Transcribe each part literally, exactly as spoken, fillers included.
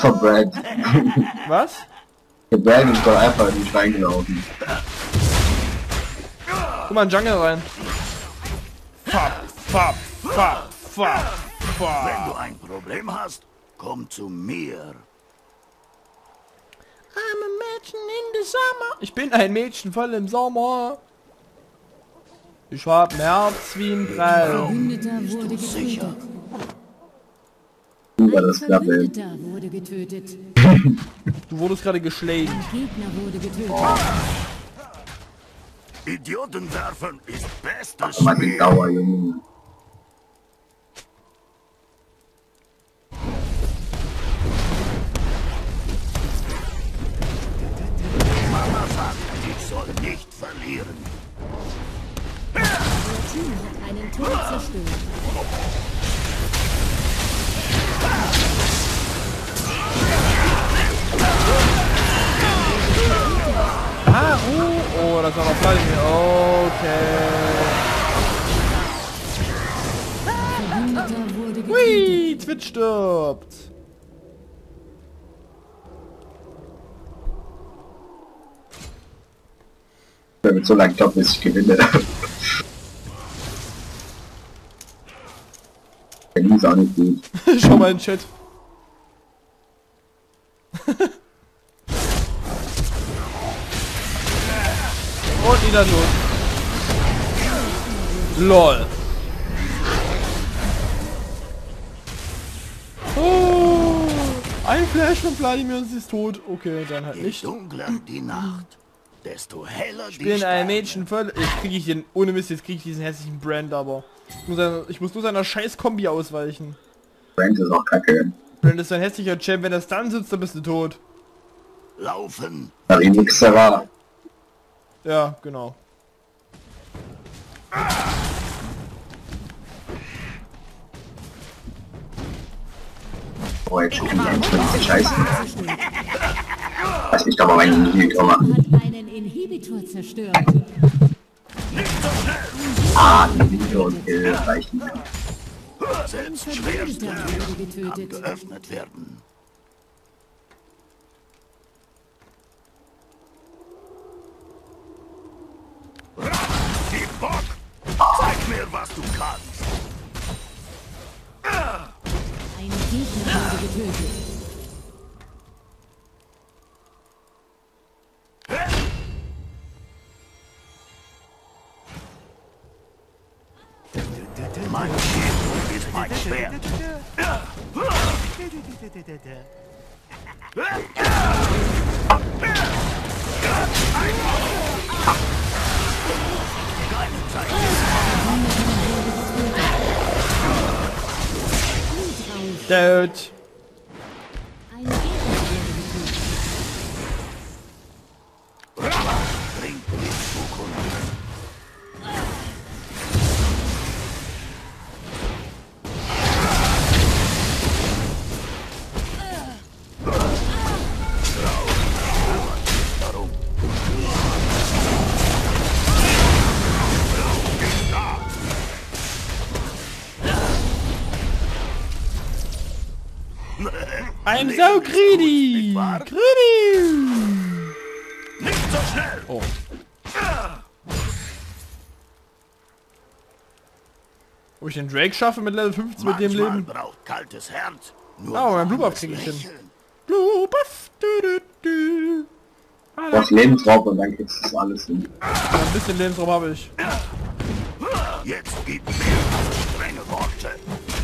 Was für Brand? Was? Der Brand ist doch einfach in nicht reingelaufen. Guck mal in den Jungle rein. Fab, fab, fab, fab, fab. Wenn du ein Problem hast, komm zu mir. I'm a Mädchen in the summer. Ich bin ein Mädchen voll im Sommer. Ich hab ein Herz wie ein Brei. Verbündeter wurde getötet. Über Ein das Klappe. Verbündeter wurde getötet. Du wurdest gerade geschlagen. Ein Gegner wurde getötet. Idioten werfen ist bestes Aber die Spiel. Dauer, Junge. Mama sagt, ich soll nicht verlieren. Ihr Team hat einen Turm zerstört. Ah, oh, oh, das war noch falsch. Okay. Verbündeter wurde getötet. Hui, Twitch stirbt. Der wird so lange top, bis ich gewinne. Der ist auch nicht gut. Schau mal in den Chat. Und wieder tot. LOL. Oh, ein Flash von Vladimir und sie ist tot. Okay, dann halt Je nicht. dunkler die Nacht, desto heller Ich die bin ein Sterne. Mädchen voll. Ich kriege ich den, ohne Mist, jetzt kriege ich diesen hässlichen Brand, aber ich muss, einer, ich muss nur seiner scheiß Kombi ausweichen. Brand ist auch kacke. Brand ist ein hässlicher Champ, wenn er dann sitzt, dann bist du tot. Laufen. Da die Mixer war. Ja, genau. Oh, jetzt schon die einundzwanzig Scheiße. Lass mich doch mal meinen Inhibitor machen. Hat einen Inhibitor zerstört. Ah, Inhibitor und Kill reichen. Selbst Ein schwerste Verbündeter Türen wurde kann getötet. geöffnet werden. Die Bock! Zeig mir, was du kannst! Ein Gegner wurde getötet. Mein Schild ist mein Schwert. Keine Zeit. Dude. Ein Gegner wurde getötet. Bringt die Zukunft. Darum. I'm so greedy. Nicht wahr? Greedy. Nicht so schnell! Oh. Ob ich den Drake schaffe mit Level fünfzehn mit dem Manchmal Leben? braucht kaltes Herz. Nur Oh, mein Blue Buff warmes krieg ich hin. Lächeln. Blue Buff. Du, du, du. Du brauchst Lebensraum und dann kriegst du das alles hin. Ein bisschen Lebensraum habe ich. Jetzt gib mir strenge Worte.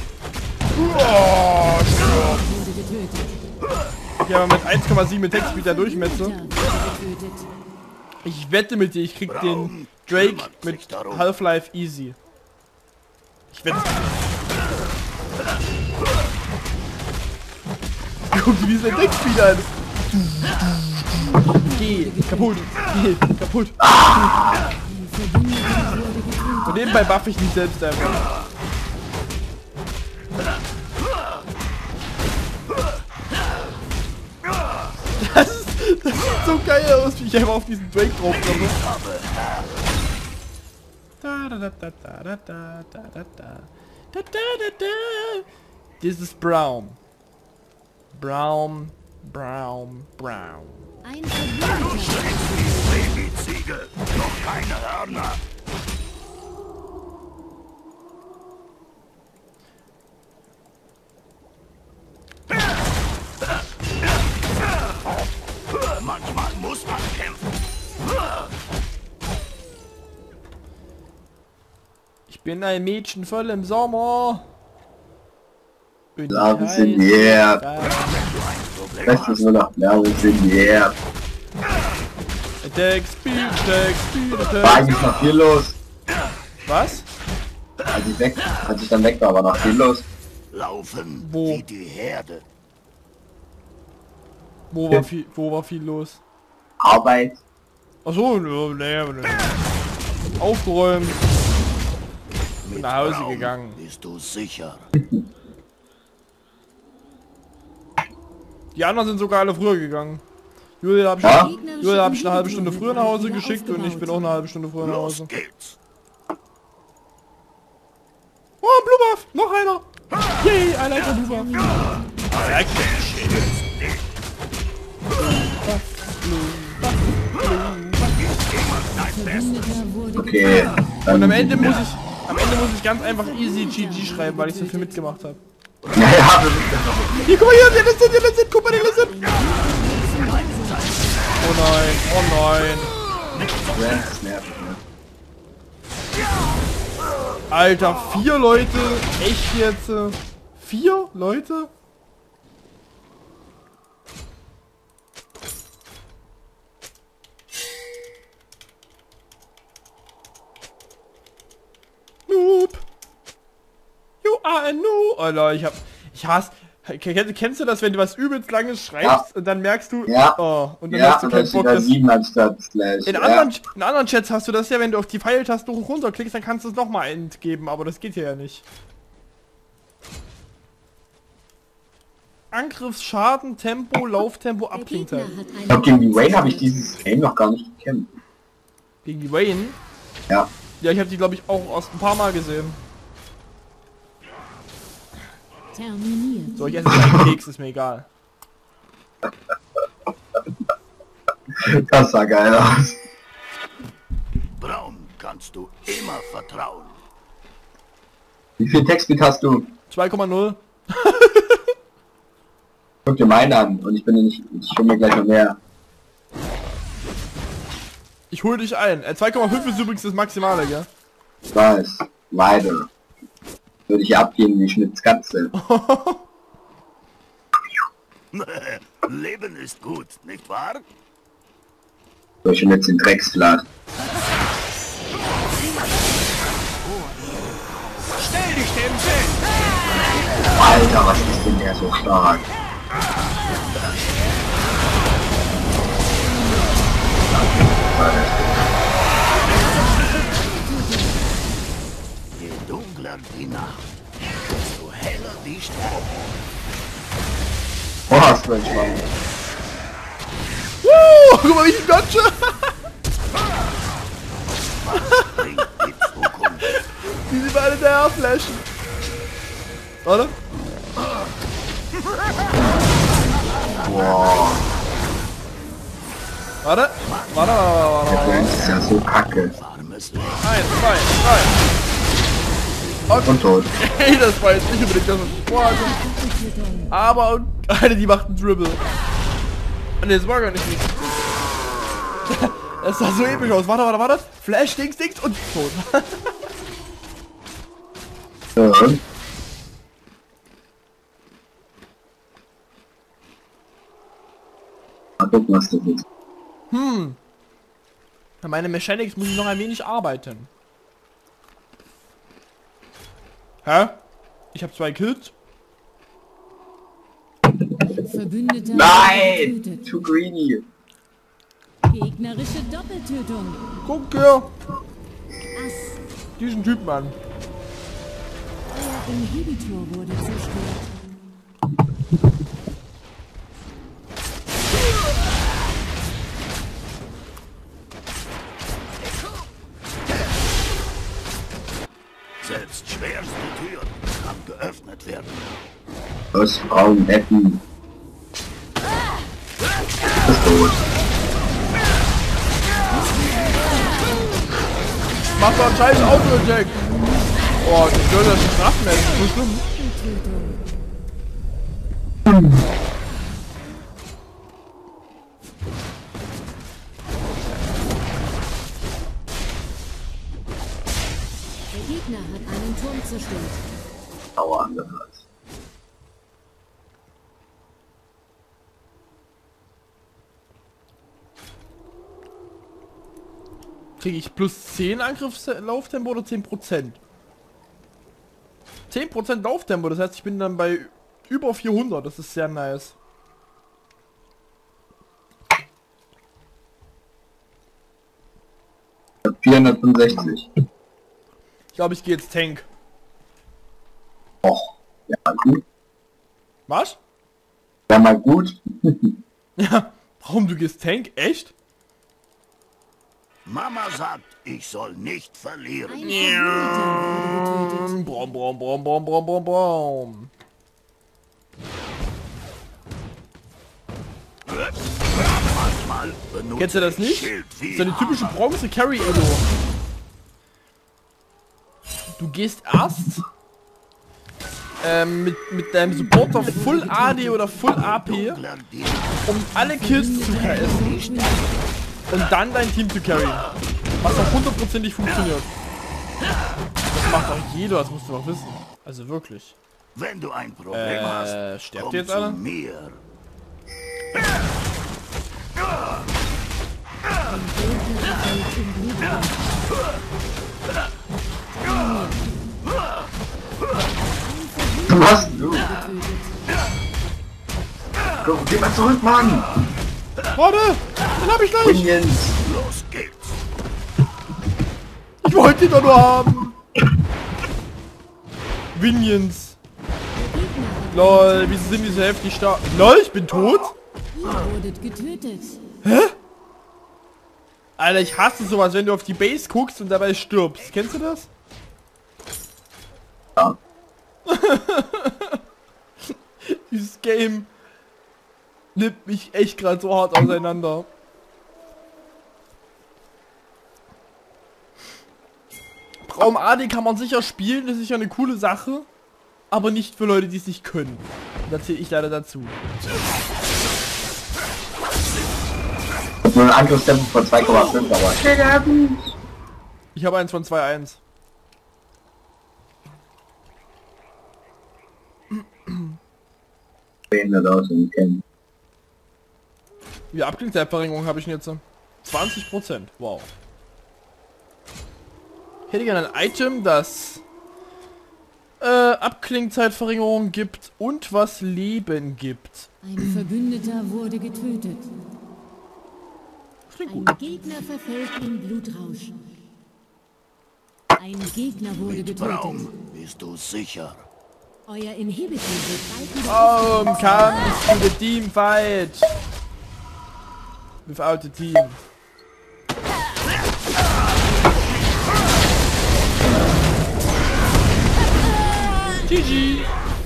Oh, Wurde getötet. ich habe mit eins Komma sieben mit Textbeat der Durchmesser. Verbündeter wurde getötet. Ich wette mit dir, ich krieg den Braum Drake kümmert sich mit darum. Half-Life easy. Ich wette. Guck dir diesen Textbeat an. Geh, kaputt, geh, kaputt. Ein Verbündeter wurde getötet. Und nebenbei buff ich mich selbst einfach. Das, ist, das sieht so geil aus, wie ich einfach auf diesen Drake drauf komme. Da, da, da, da, da, da, da, da, da, da, da, da, da. Das ist Brown. Brown, Brown, Brown. Ein Du Verbündeter. schlägst wie Babyziege, noch keine Hörner. Manchmal muss man kämpfen. Ich bin ein Mädchen voll im Sommer. Und Love ich is in heiße the air. Sarah. Wenn du ein Problem Das ist hast, nur noch Love is in the air. Attack, Speed, Attack, Speed, War Attack. eigentlich noch viel los. Was? Als ich weg, als ich dann weg war, war noch viel los. laufen Wo? wie die Herde. Wo war viel, wo war viel los? Arbeit. Achso, ne, ne, ne. Aufgeräumt. Mit nach Hause Braun gegangen. Bist du sicher? Die anderen sind sogar alle früher gegangen. Julia habe ich, Ja? Julia hab ich eine halbe Stunde früher nach Hause geschickt und ich bin auch eine halbe Stunde früher nach Los Hause. geht's. Oh, ein Blubberf! Noch einer! Yay, I like a Blubberf! I like that shit! Verbündeter wurde Okay. Dann Und am Ende muss ich, am Ende muss ich ganz einfach easy G G schreiben, weil ich so viel mitgemacht habe. Naja, wir sind ja noch. Hier, guck mal hier, die Liste, die Liste, guck mal die Liste! Oh nein, oh nein! Ja, das ist nervig, ne? Alter, vier Leute? Echt jetzt? äh, Vier Leute? Noob! You are a noob! Alter, ich hab... Ich hasse... Kennst, kennst du das, wenn du was übelst Langes schreibst Ja. und dann merkst du... Ja. Oh, und dann Ja, hast du und dann keinen steht Bock, da das... sieben anstatt slash. In ja. anderen, in anderen Chats hast du das ja, wenn du auf die Pfeiltaste hoch und runter klickst, dann kannst du es nochmal entgeben, aber das geht hier ja nicht. Angriffsschaden, Tempo, Lauftempo, Der Gegner Abklingzeit. hat einen Ich glaube, gegen die Wayne habe ich Turm dieses Game noch gar nicht gekämpft. Gegen die Wayne? Ja. Ja, ich habe die glaube ich auch aus ein paar Mal gesehen. terminiert. So, ich esse jetzt einen Keks, ist mir egal. Das sah geil aus. Braun kannst du immer vertrauen. Wie viel Textbit hast du? zwei Komma null. Guck dir meinen an und ich bin nicht. Ich hol mir gleich noch mehr. Ich hol dich ein. Äh, zwei Komma fünf ist übrigens das Maximale, gell? Ich weiß. Leider. Würde ich abgeben wie Schmitz Katze. Leben ist gut, nicht wahr? So, ich bin jetzt in Drecksflat. Stell dich dem Feld! Alter, was ist denn der so stark? Je dunkler die Nacht, desto heller die Sterne. Oh, Stretch Mann. Uh, guck mal, wie ich ihn dodge. Bringt die Zukunft. Wie sie beide daher flashen. Warte. Boah, Warte. Warte, warte, warte, der warte. Dance ist ja so kacke. Warmes Licht. Eins, zwei, drei. Und tot. Hey, das war jetzt nicht unbedingt das, was ich vorhatte. Aber eine, die macht einen Dribble. Und das war gar nicht nichts. Das sah so episch aus. Warte, warte, warte. Flash, Dings, Dings und tot. So, und? Mal gucken, was das ist. An meine Mechanics muss ich noch ein wenig arbeiten. Hä? Ich habe zwei Kills. Verbündeter Nein! getötet. Too greedy. Gegnerische Doppeltötung. Guck hier. Ass. Diesen Typen an. Euer Inhibitor wurde zerstört. Selbst schwerste Tür kann geöffnet werden. Aus Frauen retten. Mach doch einen scheiß Auto-Attack. Oh, das soll das strafen, ey. Das ist so schlimm. Der Gegner hat einen Turm zerstört. Dauer anders. Kriege ich plus zehn Angriffslauftempo oder zehn Prozent? zehn Prozent Lauftempo, das heißt, ich bin dann bei über vierhundert. Das ist sehr nice. vierhundertfünfundsechzig. Ich glaube, ich gehe jetzt Tank. Och, ja, gut. Was? Ja, mal gut. Ja, warum du gehst Tank? Echt? Mama sagt, ich soll nicht Ein verlieren. Verbündeter wurde getötet. Brom, brom, brom, brom, brom, brom, brom. Manchmal benutze Kennst du das ich nicht? Schild Das wie ist eine typische Hammer. Bronze-Carry-Elo. Du gehst erst ähm, mit, mit deinem Supporter Full A D oder Full A P, Dunkler Diener. um alle Kills zu essen und dann dein Team zu carryen. Was auch hundertprozentig funktioniert. Das macht auch jeder, das musst du noch wissen. Also wirklich. Wenn du ein Problem Äh, hast, sterbt komm ihr jetzt zu alle? mir. Gegner verfällt im Blutrausch. Was? Du, Getötet. komm, geh mal zurück, Mann! Warte! Den hab ich gleich! Minions! Los geht's. Ich wollte ihn doch nur haben! Minions! Der Gegner hat Lol, wieso sind die so heftig stark? Lol, ich bin tot? Ihr wurdet getötet. Alter, ich hasse sowas, wenn du auf die Base guckst und dabei stirbst. Kennst du das? Ja. Dieses Game nimmt mich echt gerade so hart auseinander. Raum A D kann man sicher spielen, das ist sicher eine coole Sache. Aber nicht für Leute, die es nicht können. Und da zähle ich leider dazu. Nur ein Angriffstempo von zwei Komma fünf, aber... Ich habe eins von zwei Komma eins. behindert aus und kennen. Wie Abklingzeitverringerung habe ich denn jetzt? zwanzig Prozent. Wow. Ich hätte gerne ein Item, das äh, Abklingzeitverringerung gibt und was Leben gibt. Ein Verbündeter wurde getötet. Das klingt gut. Ein Gegner verfällt im Blutrausch. Ein Gegner wurde Mit getötet. Braum bist du sicher. Euer Inhibitor wird bald Um, come to the team fight. Without the team. G G.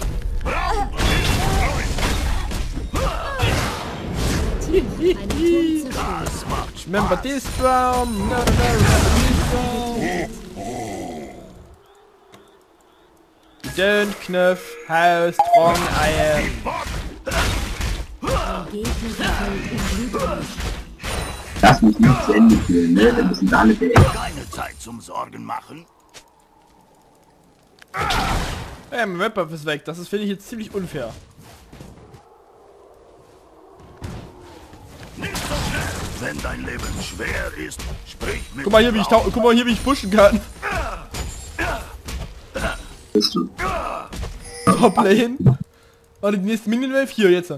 einen Turm zerstört. Das macht Remember this Baum. No, no, no, remember this Baum. Don't knuff how strong I am. Ein Gegner verfällt im Blutrausch. Lass mich nicht zu Ende führen, ne? Dann müssen wir alle beenden. keine Zeit zum Sorgen machen. Ja, mein Webbuff ist weg. Das ist, finde ich, jetzt ziemlich unfair. Nicht so schnell. Wenn dein Leben schwer ist, sprich mit Guck mal hier, wie ich tau guck mal hier, wie ich pushen kann. Bist du? Top Lane. Warte, die nächste Minion Wave hier jetzt.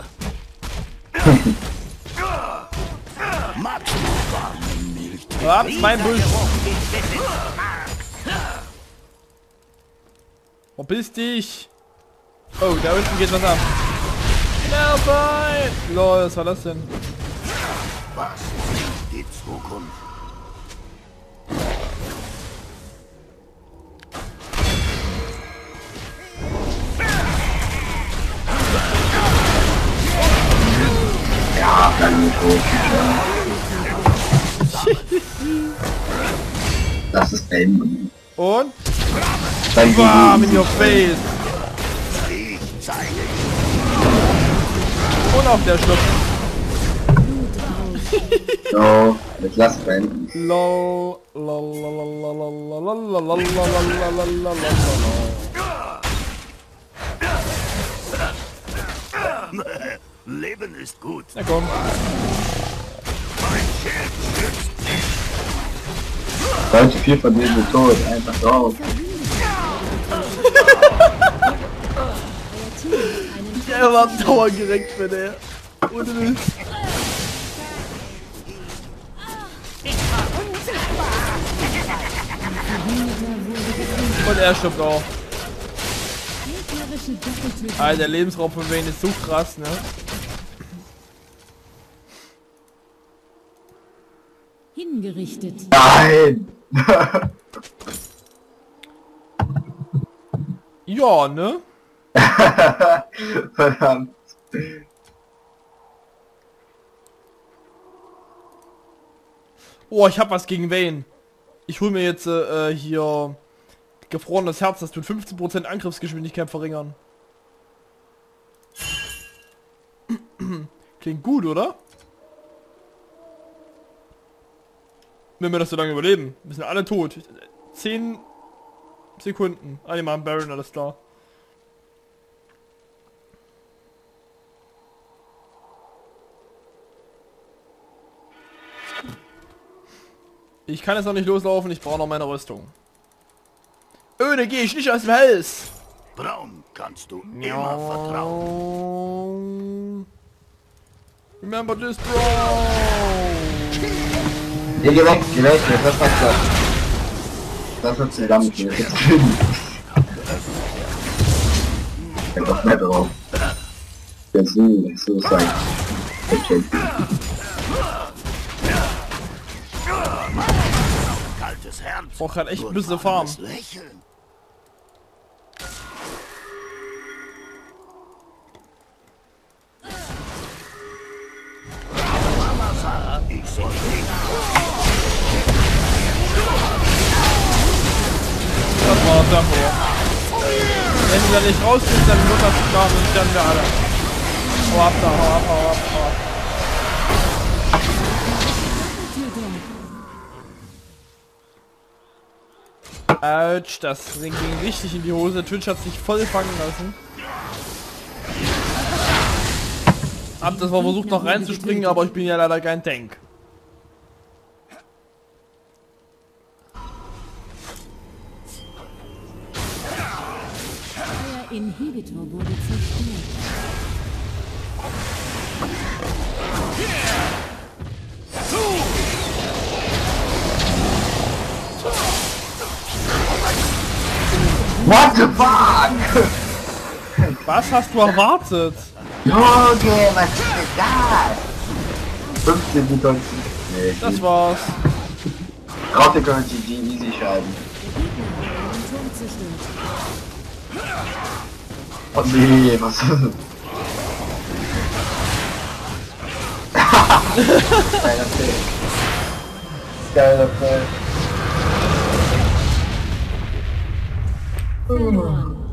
Magst du warme Milch? Hab's mein Busch. Verpiss dich. Oh, da unten geht was ab. Nein! Lol, was war das denn? Was ist die Zukunft? Ja, dann nicht hoch. Das es beenden. Und? Dann Bam, in your face. Ich zeige Und auf der Schluss. So, jetzt lass beenden. Lol. Lol. Lol. Lol. Lol. Lol. Lol. Lol. Leben ist gut. Na komm. Mein Schild schützt dich. Leute, vier von denen sind tot. Einfach drauf. Der war dauergerecht für der. Ohne Mist. Und er stirbt auch. Gegnerische Doppeltötung. Alter, der Lebensraum von Vayne ist so krass, ne? Hingerichtet. Nein! Ja, ne? Verdammt. Oh, ich hab was gegen Vayne. Ich hol mir jetzt äh, hier gefrorenes Herz, das tut fünfzehn Prozent Angriffsgeschwindigkeit verringern. Klingt gut, oder? Wenn wir das so lange überleben. Wir sind alle tot. zehn Sekunden. Ah, die machen Baron, alles klar. Ich kann jetzt noch nicht loslaufen, ich brauche noch meine Rüstung. Öde gehe ich nicht aus dem Haus. Braun kannst du immer vertrauen. Remember this, Bro. Hier, geh weg, geh weg, das ist fast das. Das wird zusammen, ich will jetzt finden. Da kommt mehr drauf. Der so, so sein. Der Champion. Kaltes Herz. Ich brauch grad echt Nur ein bisschen warmes Farm. Lächeln. Ich soll nicht. Das war's davor. Wenn du da nicht rausgehst, dann wird das klar und dann wir alle. Hau ab da, hau ab, hau ab, hau ab. Autsch, das Ding ging richtig in die Hose. Twitch hat sich voll fangen lassen. Hab das mal versucht noch reinzuspringen, aber ich bin ja leider kein Tank. Der Inhibitor wurde zerstört. What the fuck? Was hast du erwartet? Junge, was ist denn das? fünfzehn Sekunden. Nee, Das war's. Raute können G G easy schreiben. Der Gegner hat einen Turm zerstört. Oh nee, was ist das? Geiler Film. Geiler Film. Verloren.